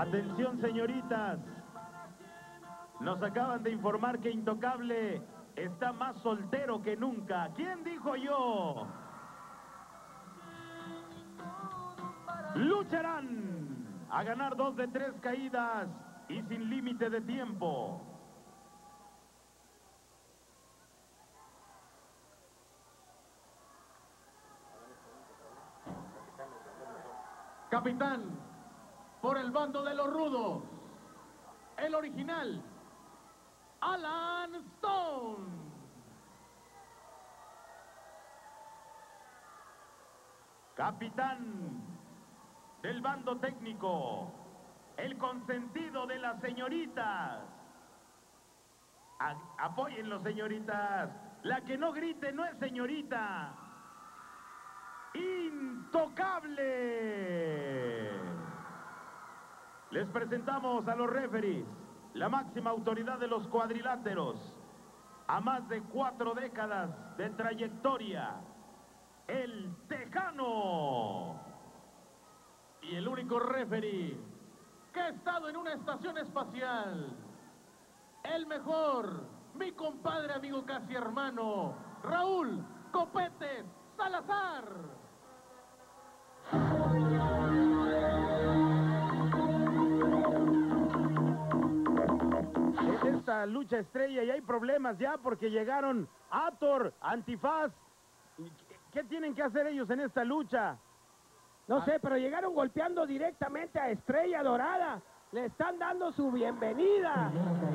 Atención, señoritas. Nos acaban de informar que Intocable está más soltero que nunca. ¿Quién dijo yo? Lucharán a ganar 2 de 3 caídas y sin límite de tiempo. Capitán, por el bando de los rudos, el original, Alan Stone. Capitán del bando técnico, el consentido de las señoritas. Apóyenlo, señoritas. La que no grite no es señorita. Intocable. Les presentamos a los referees, la máxima autoridad de los cuadriláteros, a más de 4 décadas de trayectoria, el Tejano. Y el único referee que ha estado en una estación espacial, el mejor, mi compadre, amigo, casi hermano, Raúl Copete Salazar. En esta lucha estrella y hay problemas ya porque llegaron Hathor, Antifaz. ¿Qué tienen que hacer ellos en esta lucha? No sé, pero llegaron golpeando directamente a Estrella Dorada. Le están dando su bienvenida.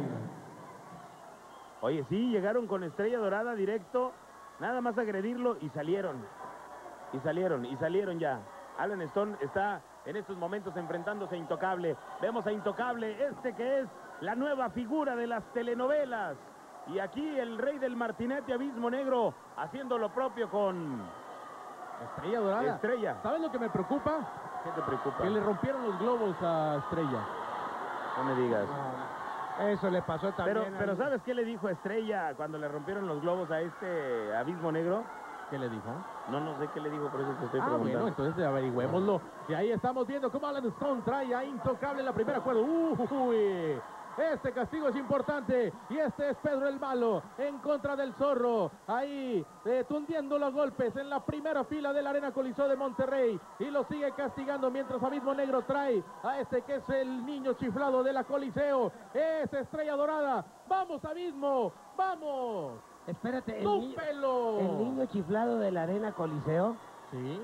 Oye, sí, llegaron con Estrella Dorada directo, nada más agredirlo y salieron. Y salieron ya. Alan Stone está en estos momentos enfrentándose a Intocable. Vemos a Intocable, que es la nueva figura de las telenovelas. Y aquí el rey del martinete, Abismo Negro, haciendo lo propio con Estrella Dorada. Estrella. ¿Sabes lo que me preocupa? ¿Qué te preocupa? Que le rompieron los globos a Estrella. No me digas. Eso le pasó también. Pero ¿sabes qué le dijo Estrella cuando le rompieron los globos a Abismo Negro? ¿Qué le dijo? No sé qué le dijo, por eso te estoy preguntando. Bueno, entonces averigüémoslo. Y ahí estamos viendo cómo Alan Stone trae a Intocable en la primera cuerda. ¡Uy! Este castigo es importante. Y este es Pedro el Malo en contra del Zorro. Ahí tundiendo los golpes en la primera fila de la Arena Coliseo de Monterrey. Y lo sigue castigando mientras Abismo Negro trae a que es el niño chiflado de la Coliseo. Es Estrella Dorada. ¡Vamos, Abismo! ¡Vamos! Espérate, el niño chiflado de la Arena Coliseo. Sí.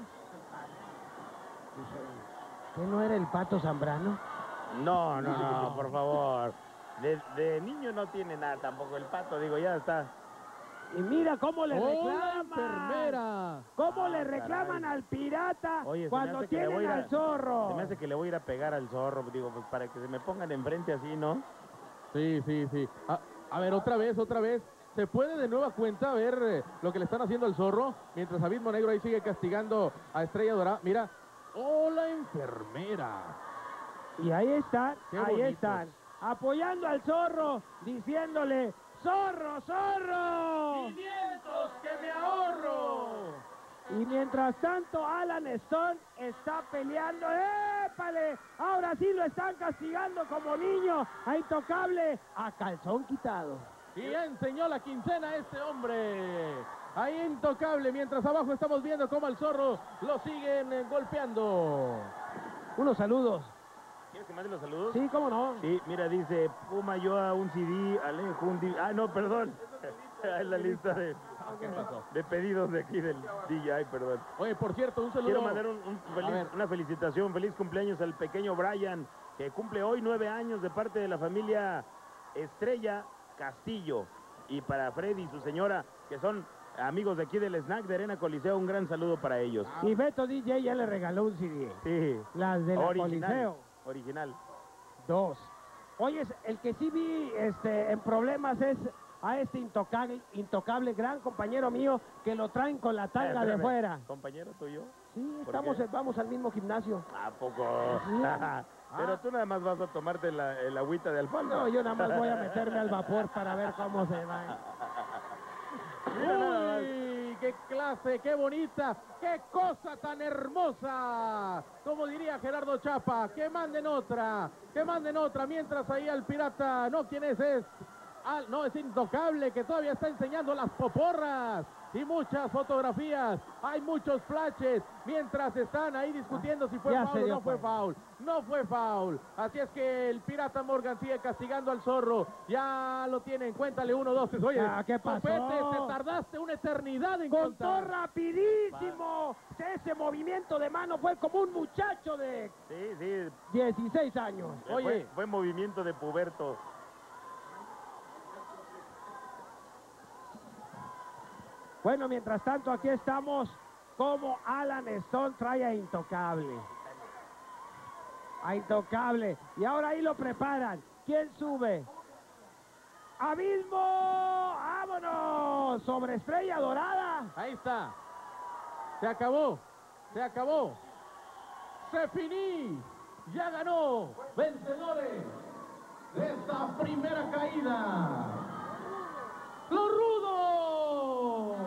¿Qué no era el Pato Zambrano? No, por favor. De niño no tiene nada tampoco el Pato, digo, ya está. Y mira cómo le reclaman. Enfermera! ¿Cómo le reclaman al pirata? Oye, cuando tienen al Zorro? Se me hace que le voy a ir a pegar al Zorro, digo, pues para que se me pongan enfrente así, ¿no? Sí. A ver, otra vez. ¿Se puede de nueva cuenta ver lo que le están haciendo al Zorro? Mientras Abismo Negro ahí sigue castigando a Estrella Dorada. Mira. ¡Oh, la enfermera! Y ahí están, Qué están, apoyando al Zorro, diciéndole, ¡Zorro, Zorro! 500 que me ahorro. Y mientras tanto, Alan Stone está peleando, ¡épale! Ahora sí lo están castigando como niño, a Intocable, a calzón quitado. Y ya enseñó la quincena este hombre. Ahí Intocable, mientras abajo estamos viendo cómo al Zorro lo siguen golpeando. Unos saludos. ¿Quieres que mande los saludos? Sí, ¿cómo no? Sí, mira, dice Puma yo a un CD, Alejo un DVD. Ah, no, perdón. Es la lista ¿Qué pasó? de pedidos de aquí del DJ, perdón. Oye, por cierto, un saludo. Quiero mandar una felicitación, feliz cumpleaños al pequeño Brian, que cumple hoy 9 años de parte de la familia Estrella Castillo. Y para Freddy y su señora, que son amigos de aquí del Snack de Arena Coliseo, un gran saludo para ellos. Y Beto DJ ya le regaló un CD. Sí. Las de la Coliseo. Original. 2. Oye, el que sí vi en problemas es a Intocable, gran compañero mío, que lo traen con la tanga de fuera. ¿Compañero tuyo? Sí, vamos al mismo gimnasio. ¿A poco? Sí. Pero tú nada más vas a tomarte el agüita de alfalfa. No, yo nada más voy a meterme al vapor para ver cómo se va. Uy, qué clase, qué bonita, qué cosa tan hermosa. Como diría Gerardo Chapa, que manden otra, mientras ahí al pirata, no, ¿quién es? No, es Intocable, que todavía está enseñando las poporras y muchas fotografías, hay muchos flashes, mientras están ahí discutiendo si fue foul o no fue foul. No fue foul, así es que el pirata Morgan sigue castigando al zorro, ya lo tienen, cuéntale 1, 2, 3, oye, ¿qué pasó? Copete, te tardaste una eternidad en Contó contar. rapidísimo. Ese movimiento de mano fue como un muchacho de Sí, 16 años. Oye, fue movimiento de puberto. Bueno, mientras tanto, aquí estamos como Alan Stone trae a Intocable. A Intocable. Y ahora ahí lo preparan. ¿Quién sube? ¡Abismo! ¡Vámonos! Sobre Estrella Dorada. ahí está, se acabó, se finí, ya ganó, vencedores de esta primera caída. ¡Los rudos!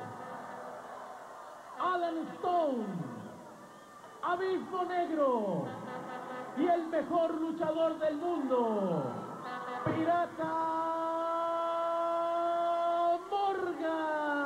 Alan Stone, Abismo Negro y el mejor luchador del mundo, Pirata Morgan.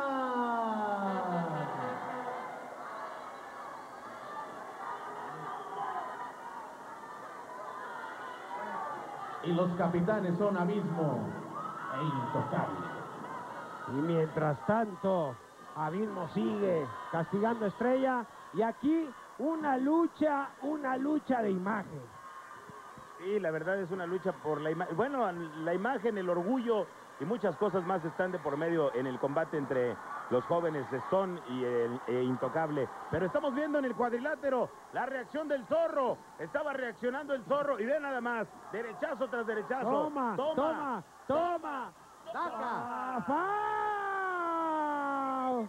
Y los capitanes son Abismo e Intocable. Y mientras tanto, Abismo sigue castigando a Estrella. Y aquí una lucha de imagen. Sí, la verdad es una lucha por la imagen. Bueno, la imagen, el orgullo y muchas cosas más están de por medio en el combate entre los jóvenes Stone y Intocable. Pero estamos viendo en el cuadrilátero la reacción del zorro. Estaba reaccionando el zorro y ve nada más. Derechazo tras derechazo. Toma. ¡Daca! ¡Foul!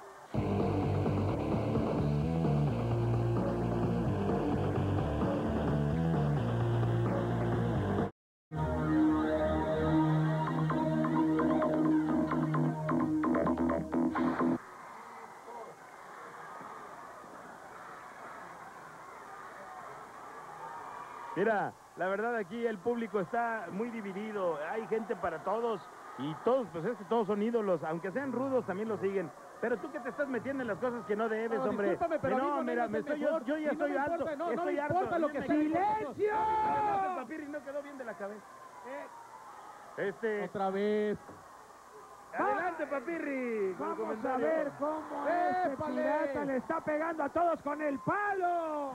Mira, la verdad aquí el público está muy dividido. Hay gente para todos y todos, pues es que todos son ídolos. Aunque sean rudos, también lo siguen. Pero tú que te estás metiendo en las cosas que no debes, No, hombre. discúlpame, pero no, Abismo mira, Negro es el mejor, yo ya y no estoy me harto. importa, no me estoy importa harto. lo que sea. ¡Silencio! Papirri no quedó bien de la cabeza. Otra vez. Adelante, Papirri. con el Vamos a comentario. ver cómo este ¡Épale! pirata le está pegando a todos con el palo.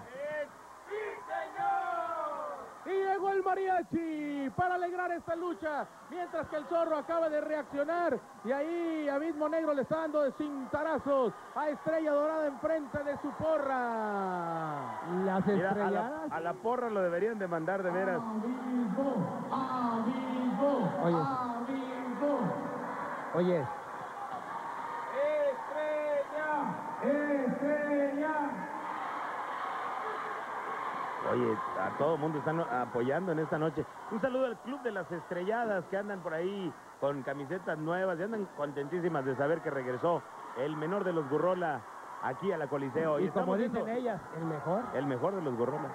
Y llegó el mariachi para alegrar esta lucha, mientras que el zorro acaba de reaccionar y ahí Abismo Negro le está dando de cintarazos a Estrella Dorada enfrente de su porra. Las Mira, estrelladas. a la porra lo deberían de mandar de veras. Oye. Oye, a todo el mundo están apoyando en esta noche. Un saludo al Club de las Estrelladas que andan por ahí con camisetas nuevas y andan contentísimas de saber que regresó el menor de los Gurrola aquí a la Coliseo. Y como estamos dicen viendo ellas, el mejor. el mejor de los Gurrola.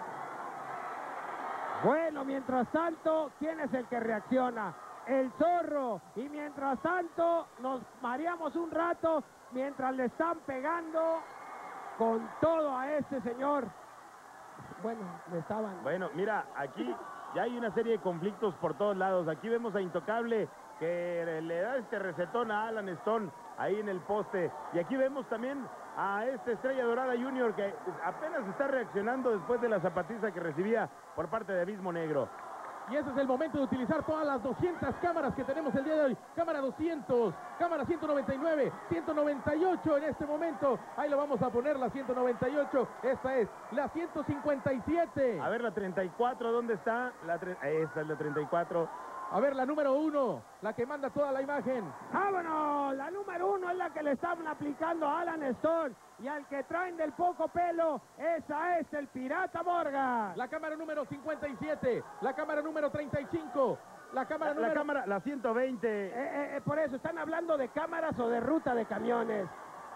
Bueno, mientras tanto, ¿quién es el que reacciona? El zorro. Y mientras tanto, nos mareamos un rato mientras le están pegando con todo a este señor. Bueno, le estaban... Bueno, mira, aquí ya hay una serie de conflictos por todos lados. Aquí vemos a Intocable que le da este recetón a Alan Stone ahí en el poste. Y aquí vemos también a este Estrella Dorada Junior que apenas está reaccionando después de la zapatiza que recibía por parte de Abismo Negro. Y ese es el momento de utilizar todas las 200 cámaras que tenemos el día de hoy. Cámara 200, cámara 199, 198 en este momento. Ahí lo vamos a poner, la 198. Esta es la 157. A ver, la 34, ¿dónde está? Esta es la 34. A ver, la número 1, la que manda toda la imagen. ¡Vámonos! La número 1 es la que le están aplicando a Alan Stone. Y al que traen del poco pelo, esa es el Pirata Morgan. La cámara número 57, la cámara número 35, la cámara número... La 120. Por eso, ¿están hablando de cámaras o de ruta de camiones?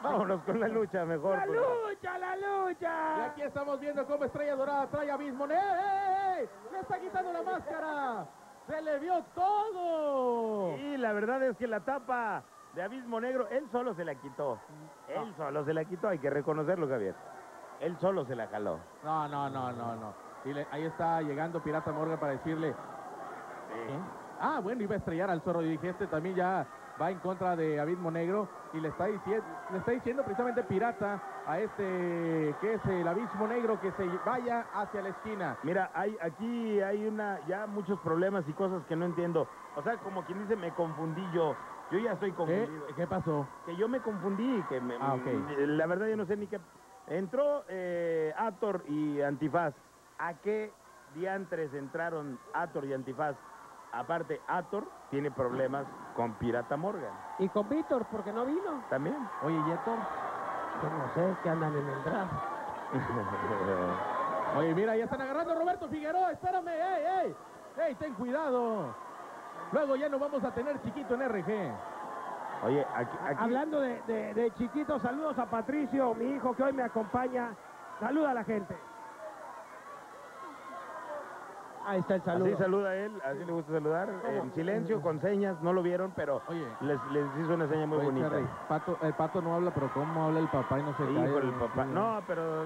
Vámonos con la lucha mejor. ¡La pues. lucha, la Y lucha! aquí estamos viendo cómo Estrella Dorada trae a Abismo Negro. ¡Ey! ¡Le está quitando la máscara! ¡Se le vio todo! Y la verdad es que la tapa de Abismo Negro, él solo se la quitó. Él solo se la quitó, hay que reconocerlo, Javier. Él solo se la jaló. No. Y ahí está llegando Pirata Morgan para decirle... ¿eh? Ah, bueno, iba a estrellar al Zorro. Y dije, este también ya va en contra de Abismo Negro. Y le está diciendo precisamente Pirata a este, que es el Abismo Negro, que se vaya hacia la esquina. Mira, aquí hay ya muchos problemas y cosas que no entiendo. O sea, como quien dice, me confundí yo. Yo ya estoy confundido. ¿Qué pasó? Que yo me confundí, que ok. la verdad yo no sé ni qué. Entró Ator y Antifaz. ¿A qué diantres entraron Ator y Antifaz? Aparte, Ator tiene problemas con Pirata Morgan. Y con Víctor, porque no vino. También. Oye, Yeto. Yo no sé, que andan en el draft. Oye, mira, ya están agarrando a Roberto Figueroa. Espérame, ¡ey! Ten cuidado. Luego ya no vamos a tener chiquito en RG. Oye, aquí... Hablando de chiquitos, saludos a Patricio, mi hijo que hoy me acompaña. Saluda a la gente. Ahí está el saludo. Así saluda él, así le gusta saludar. En silencio, con señas, no lo vieron, pero Oye. les hizo una seña muy Oye, bonita. Cherry, el pato no habla, pero ¿cómo habla el papá y no se Hijo, cae? el papá. No, pero...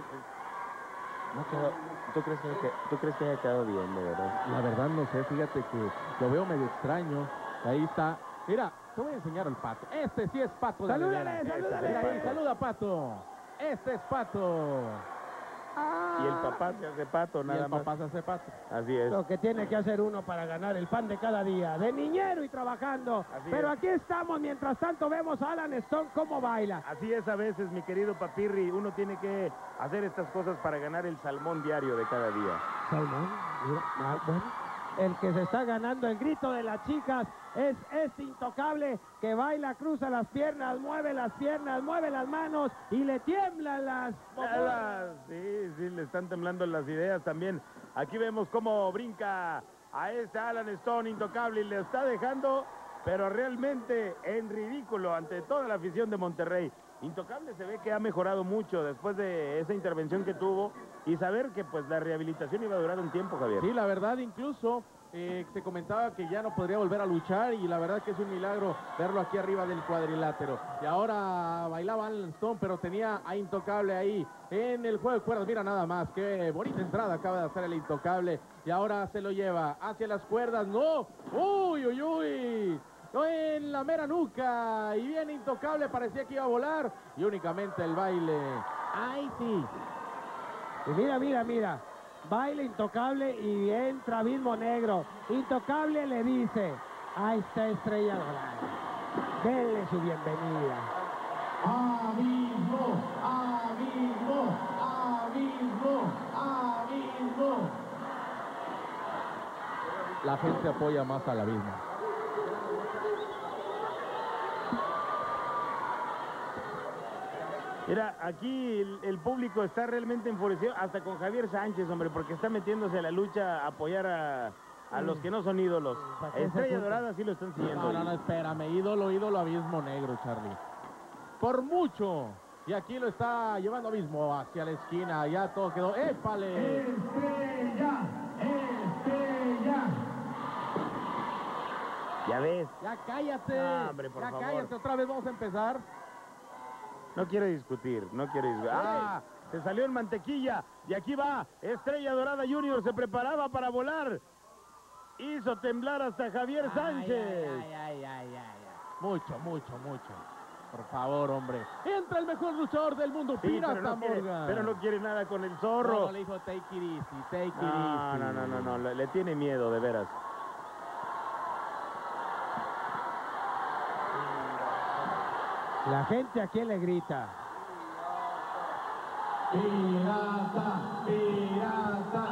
¿Tú crees que haya quedado bien, de verdad? La verdad no sé, fíjate que lo veo medio extraño. Ahí está. Mira, te voy a enseñar al pato. Este sí es pato. Salúdale, Mira salúdale. ahí, saluda pato. Este es pato. Y el papá se hace pato, Y nada el más. papá se hace pato. Así es. Lo que tiene que hacer uno para ganar el pan de cada día, de niñero y trabajando. Así Pero es. aquí estamos, mientras tanto vemos a Alan Stone cómo baila. Así es a veces, mi querido Papirri. Uno tiene que hacer estas cosas para ganar el salmón diario de cada día. Salmón, mira, bueno, el que se está ganando el grito de las chicas es este intocable que baila, cruza las piernas, mueve las manos y le tiemblan las... Sí, le están temblando las ideas también. Aquí vemos cómo brinca a este Alan Stone intocable y le está dejando, pero realmente en ridículo ante toda la afición de Monterrey. Intocable se ve que ha mejorado mucho después de esa intervención que tuvo y saber que pues la rehabilitación iba a durar un tiempo, Javier. Sí, la verdad incluso se comentaba que ya no podría volver a luchar y la verdad que es un milagro verlo aquí arriba del cuadrilátero. Y ahora bailaba Alan Stone, pero tenía a Intocable ahí en el juego de cuerdas. Mira nada más, qué bonita entrada acaba de hacer el Intocable y ahora se lo lleva hacia las cuerdas. ¡No! ¡Uy! En la mera nuca y bien Intocable, parecía que iba a volar y únicamente el baile. ¡Ay, sí! Y mira, baila Intocable y entra Abismo Negro. Intocable le dice a esta Estrella Dorada, denle su bienvenida. Abismo. La gente apoya más al Abismo. Mira, aquí el público está realmente enfurecido, hasta con Javier Sánchez, hombre, porque está metiéndose a la lucha a apoyar a los que no son ídolos. ¿Para qué se Estrella oculta? Dorada sí lo están siguiendo. No, espérame, ídolo Abismo Negro, Charlie. Por mucho. Y aquí lo está llevando Abismo hacia la esquina, ya todo quedó. ¡Épale! Estrella. Ya ves, Ya cállate. No, hombre, por favor. Cállate, otra vez vamos a empezar. no quiere discutir, ¡Ah! Se salió en mantequilla y aquí va Estrella Dorada Junior, se preparaba para volar. Hizo temblar hasta Javier Sánchez. Ay. Mucho. Por favor, hombre. Entra el mejor luchador del mundo, Sí, Pirata pero Morgan. no quiere nada con el zorro. No, le dijo take it easy. No, le tiene miedo, de veras. La gente aquí le grita. Pirata.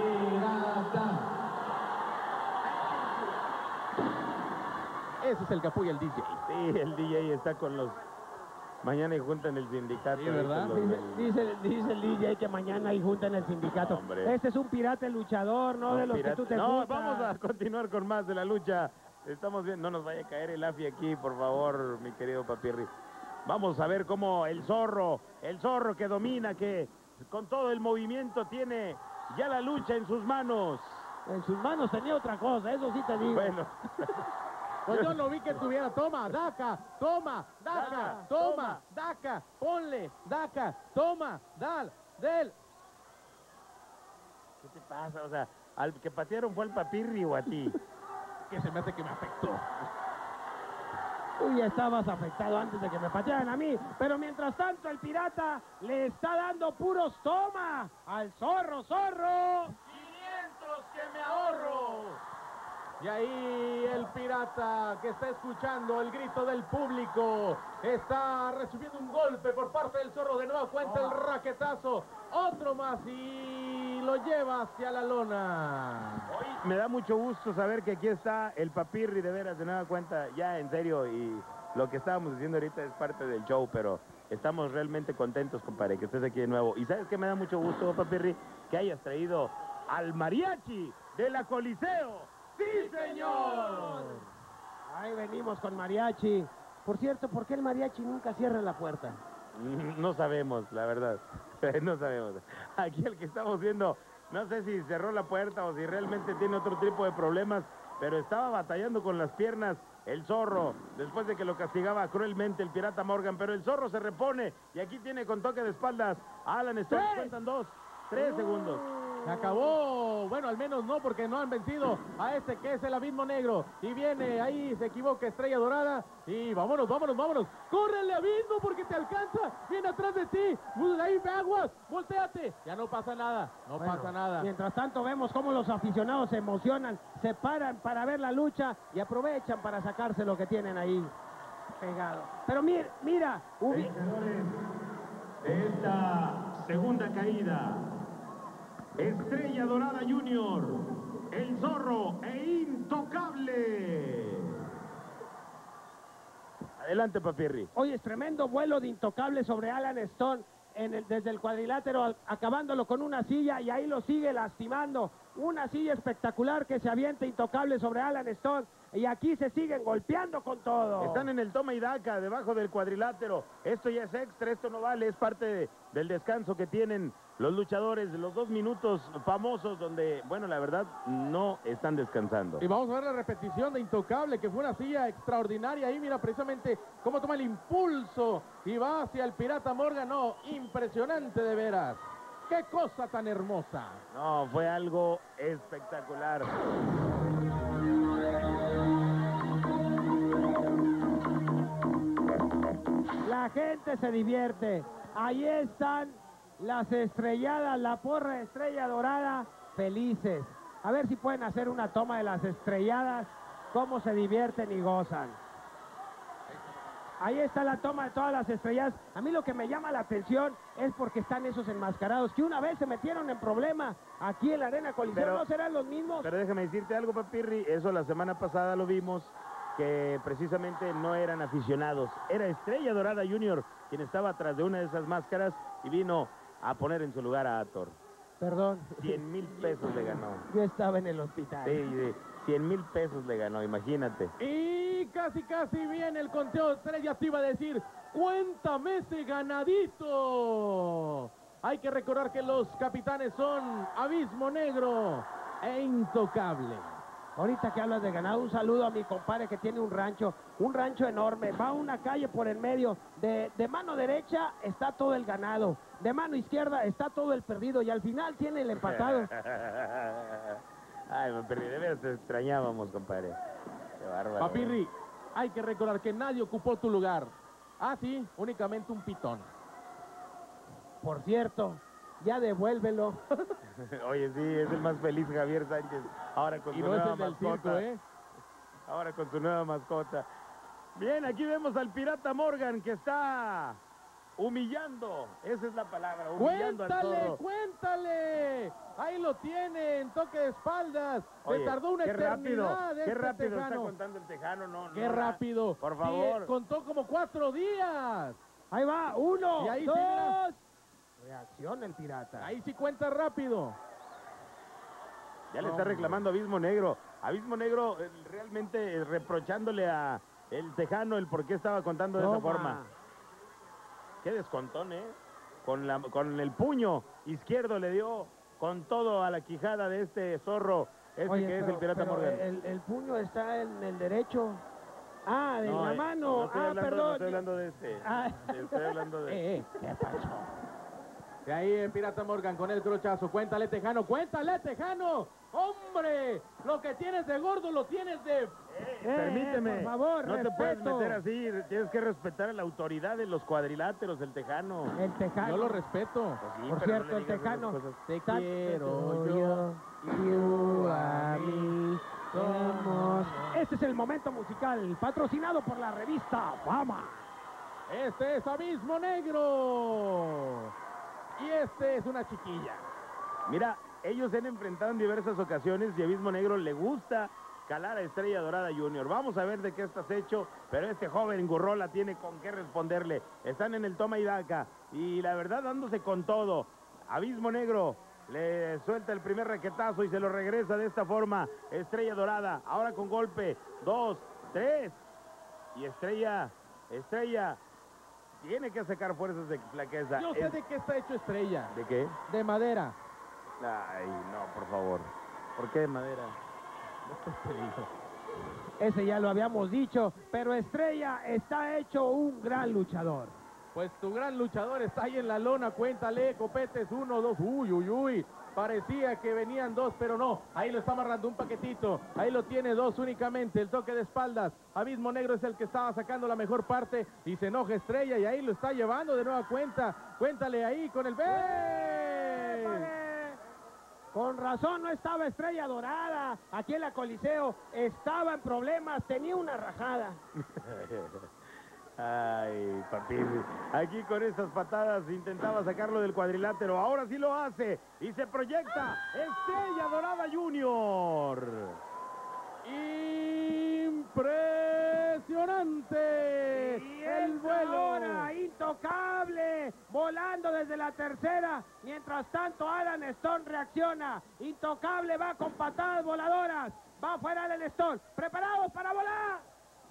Ese es el que apoya el DJ. Sí, el DJ está con los... Mañana y junta en el sindicato. Sí, ¿verdad? Con los del- Dice el DJ que mañana hay junta en el sindicato. Hombre. Este es un pirata luchador, no de los pirata. que tú te No, gustas. vamos a continuar con más de la lucha. Estamos bien, no nos vaya a caer el AFI aquí, por favor, mi querido Papirri. Vamos a ver cómo el zorro que domina, que con todo el movimiento tiene ya la lucha en sus manos. En sus manos tenía otra cosa, eso sí te digo. Bueno. Pues yo no vi que tuviera, toma, daca, toma, daca, toma, daca, ponle, daca, toma, dal, del. ¿Qué te pasa? O sea, al que patearon fue el Papirri o a ti. Que se me hace que me afectó. Tú ya estabas afectado antes de que me patearan a mí, pero mientras tanto el pirata le está dando puros toma al zorro, zorro. 500 que me ahorro. Y ahí el pirata que está escuchando el grito del público está recibiendo un golpe por parte del zorro. De nuevo cuenta el raquetazo. Otro más y lo lleva hacia la lona. Hoy me da mucho gusto saber que aquí está el Papirri, de veras, de nueva cuenta, ya en serio, y lo que estábamos diciendo ahorita es parte del show, pero estamos realmente contentos, compadre, que estés aquí de nuevo. Y ¿sabes qué me da mucho gusto, Papirri? Que hayas traído al mariachi de la Coliseo. ¡Sí, señor! Ahí venimos con mariachi. Por cierto, ¿por qué el mariachi nunca cierra la puerta? No sabemos, la verdad. No sabemos. Aquí el que estamos viendo, no sé si cerró la puerta o si realmente tiene otro tipo de problemas, pero estaba batallando con las piernas el zorro, después de que lo castigaba cruelmente el pirata Morgan, pero el zorro se repone y aquí tiene con toque de espaldas a Alan Stone. Cuentan 3 segundos. Se acabó, bueno, al menos no, porque no han vencido a este que es el Abismo Negro. Y viene, ahí se equivoca Estrella Dorada. Y vámonos, vámonos, vámonos. ¡Córrele, Abismo, porque te alcanza! ¡Viene atrás de ti! ¡Ahí, aguas! ¡Voltéate! Ya no pasa nada, no pasa nada. Mientras tanto vemos cómo los aficionados se emocionan, se paran para ver la lucha y aprovechan para sacarse lo que tienen ahí pegado. Pero mira, Vencedores de esta segunda caída: Estrella Dorada Junior, el Zorro e Intocable. Adelante, Papirri. hoy es tremendo vuelo de Intocable sobre Alan Stone desde el cuadrilátero, acabándolo con una silla y ahí lo sigue lastimando. Una silla espectacular que se avienta Intocable sobre Alan Stone y aquí se siguen golpeando con todo. Están en el toma y daca, debajo del cuadrilátero. Esto ya es extra, esto no vale, es parte del descanso que tienen los luchadores, los 2 minutos famosos donde, bueno, la verdad, no están descansando. Y vamos a ver la repetición de Intocable, que fue una silla extraordinaria. Ahí mira precisamente cómo toma el impulso y va hacia el pirata Morgan. No, impresionante de veras. ¡Qué cosa tan hermosa! No, fue algo espectacular. La gente se divierte. Ahí están las estrelladas, la porra de Estrella Dorada, felices. A ver si pueden hacer una toma de las estrelladas, cómo se divierten y gozan. Ahí está la toma de todas las estrelladas. A mí lo que me llama la atención es porque están esos enmascarados que una vez se metieron en problema aquí en la Arena Coliseo. ¿No serán los mismos? Pero déjame decirte algo, Papirri, eso la semana pasada lo vimos, que precisamente no eran aficionados. Era Estrella Dorada Junior quien estaba atrás de una de esas máscaras y vino a poner en su lugar a Ator. Perdón. 100,000 pesos le ganó. Yo estaba en el hospital. Sí, 100,000 pesos le ganó, imagínate. Y casi viene el conteo de Estrella. Te iba a decir, cuéntame ese ganadito. Hay que recordar que los capitanes son Abismo Negro e Intocable. Ahorita que hablas de ganado, un saludo a mi compadre que tiene un rancho enorme. Va a una calle por el medio. De mano derecha está todo el ganado. De mano izquierda está todo el perdido. Y al final tiene el empatado. Ay, Papirri, de veras te extrañábamos, compadre. Qué bárbaro. Papirri, hay que recordar que nadie ocupó tu lugar. Ah, sí, únicamente un pitón. Por cierto, ya devuélvelo. Oye, sí, es el más feliz Javier Sánchez. Ahora con Y su no es nueva el del mascota. circo, ¿eh? Ahora con su nueva mascota. Bien, aquí vemos al pirata Morgan que está humillando. Esa es la palabra, humillando al zorro. ¡Cuéntale! Ahí lo tienen, toque de espaldas. Oye, Le tardó una qué rápido, eternidad qué este rápido está tejano. contando el tejano, no. ¡Qué no, rápido! Por Sí, favor. contó como 4 días. Ahí va, 1, Y ahí sí, 2. mira. Reacciona el pirata. Ahí sí cuenta rápido. Ya le está reclamando Abismo Negro. Abismo Negro realmente reprochándole a el tejano el por qué estaba contando de esa forma. Qué descontón, ¿eh? Con el puño izquierdo le dio con todo a la quijada de este zorro, Oye, que es pero- el Pirata pero Morgan. el puño está en el derecho. Ah, de No, la mano. no estoy Ah, hablando, perdón. no estoy hablando de este. Ah. Estoy hablando de... ¿Qué pasó? De ahí el Pirata Morgan con el crochazo. Cuéntale, Tejano, cuéntale, Tejano. ¡Hombre! Lo que tienes de gordo lo tienes de... Permíteme, por favor, no te puedes respeto. meter así, tienes que respetar a la autoridad de los cuadriláteros, el Tejano. El Tejano. Yo lo respeto. Pues sí, Por pero no cierto, le el digas esas Tejano. cosas. Te Tanto quiero yo, y tú a mí somos. Este es el momento musical patrocinado por la revista Fama. Este es Abismo Negro. Y este es una chiquilla. Mira, ellos se han enfrentado en diversas ocasiones y a Abismo Negro le gusta calar a Estrella Dorada Junior. Vamos a ver de qué estás hecho, pero este joven Gurrola tiene con qué responderle. Están en el toma y daca y la verdad dándose con todo. Abismo Negro le suelta el primer raquetazo y se lo regresa de esta forma. Estrella Dorada, ahora con golpe. 2, 3. Y Estrella tiene que sacar fuerzas de flaqueza. Yo sé de qué está hecho Estrella. ¿De qué? De madera. Ay, no, por favor. ¿Por qué de madera? Ese ya lo habíamos dicho, pero Estrella está hecho un gran luchador. Pues tu gran luchador está ahí en la lona, cuéntale, copetes, 1, 2, uy, uy, uy. Parecía que venían 2, pero no. Ahí lo está amarrando un paquetito. Ahí lo tiene 2 únicamente, el toque de espaldas. Abismo Negro es el que estaba sacando la mejor parte y se enoja Estrella y ahí lo está llevando de nueva cuenta. Cuéntale ahí con el B. Con razón no estaba Estrella Dorada aquí en la Coliseo, estaba en problemas, tenía una rajada. Ay, papi. Aquí con estas patadas intentaba sacarlo del cuadrilátero. Ahora sí lo hace. Y se proyecta Estrella Dorada Junior. Impresionante. Y El vuelo. ahora Intocable, volando desde la tercera. Mientras tanto, Alan Stone reacciona. Intocable va con patadas voladoras. Va fuera Alan Stone. ¿Preparados para volar?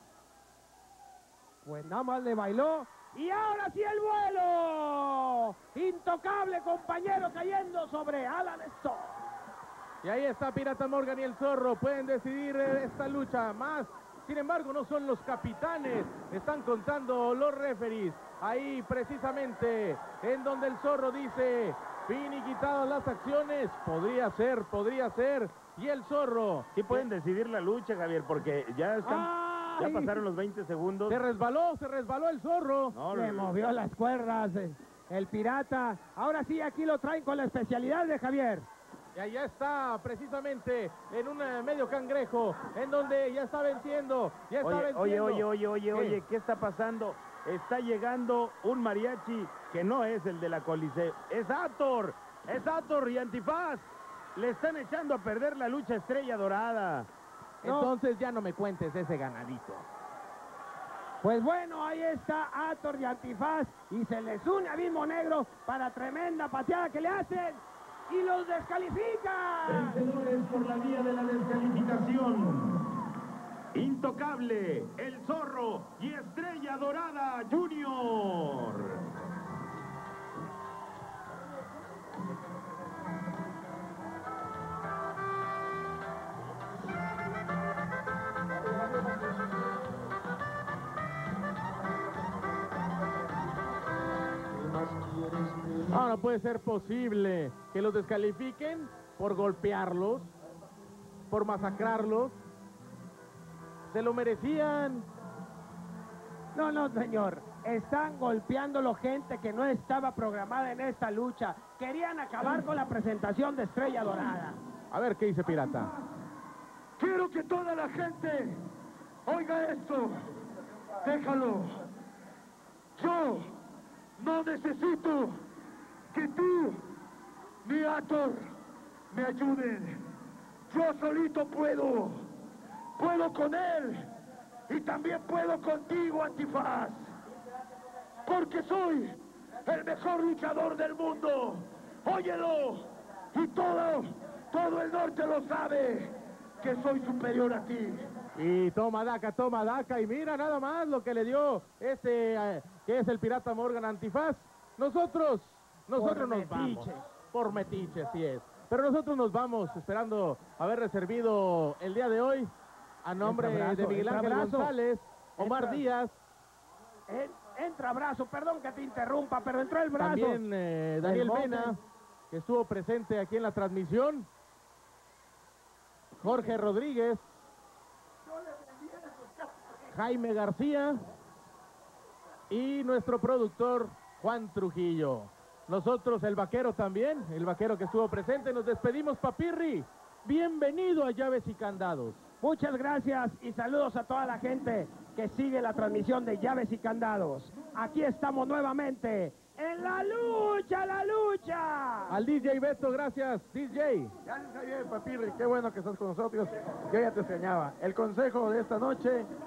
Pues nada más le bailó. Y ahora sí el vuelo. Intocable, compañero, cayendo sobre Alan Stone. Y ahí está Pirata Morgan y el Zorro. Pueden decidir esta lucha más. Sin embargo, no son los capitanes. Están contando los referees. Ahí precisamente en donde el Zorro dice finiquitadas las acciones. Podría ser. Y el Zorro. Sí pueden decidir la lucha, Javier, porque ya están... Ya ¡Ay! pasaron los 20 segundos. Se resbaló el Zorro. No, Le movió las cuerdas el pirata. Ahora sí, aquí lo traen con la especialidad de Javier. Y allá está precisamente en un medio cangrejo, en donde ya está venciendo. Oye, ¿qué está pasando? Está llegando un mariachi que no es el de la Coliseo. Es Ator y Antifaz. Le están echando a perder la lucha Estrella Dorada. Entonces ya no me cuentes ese ganadito. Pues bueno, ahí está Ator y Antifaz y se les une Abismo Negro para tremenda pateada que le hacen y los descalifican. Vencedores por la vía de la descalificación. Intocable, el Zorro y Estrella Dorada Junior. No puede ser posible que los descalifiquen por golpearlos, por masacrarlos. Se lo merecían. No, señor. Están golpeándolo gente que no estaba programada en esta lucha. Querían acabar con la presentación de Estrella Dorada. A ver qué dice Pirata. Quiero que toda la gente oiga esto. Déjalo. Yo no necesito que tú ni Ator me ayuden. Yo solito puedo. Puedo con él. Y también puedo contigo, Antifaz. Porque soy el mejor luchador del mundo. Óyelo. Y todo el norte lo sabe que soy superior a ti. Y toma daca, y mira nada más lo que le dio que es el Pirata Morgan Antifaz. Nosotros nos vamos. Por metiche, así es. Pero nosotros nos vamos esperando haberle servido el día de hoy a nombre de Miguel Ángel González, Omar Díaz. Entra Brazo, perdón que te interrumpa, pero entró el Brazo. También Daniel Mena, que estuvo presente aquí en la transmisión. Jorge Rodríguez. Jaime García. Y nuestro productor, Juan Trujillo. Nosotros, el Vaquero también, el Vaquero que estuvo presente. Nos despedimos, Papirri. Bienvenido a Llaves y Candados. Muchas gracias y saludos a toda la gente que sigue la transmisión de Llaves y Candados. Aquí estamos nuevamente en la lucha, la lucha. Al DJ Beto, gracias, DJ. Ya les bien, Papirri, qué bueno que estás con nosotros. Yo ya te extrañaba. El consejo de esta noche